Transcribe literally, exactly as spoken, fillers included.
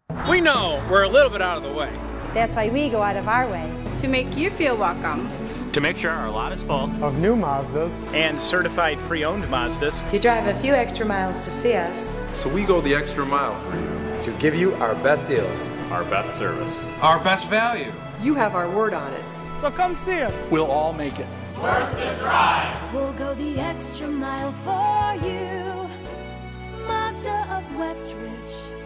We know we're a little bit out of the way. That's why we go out of our way. To make you feel welcome. To make sure our lot is full of new Mazdas and certified pre-owned Mazdas. You drive a few extra miles to see us. So we go the extra mile for you. To give you our best deals. Our best service. Our best value. You have our word on it. So come see us. We'll all make it worth the drive. We'll go the extra mile for you. Mazda of Westridge.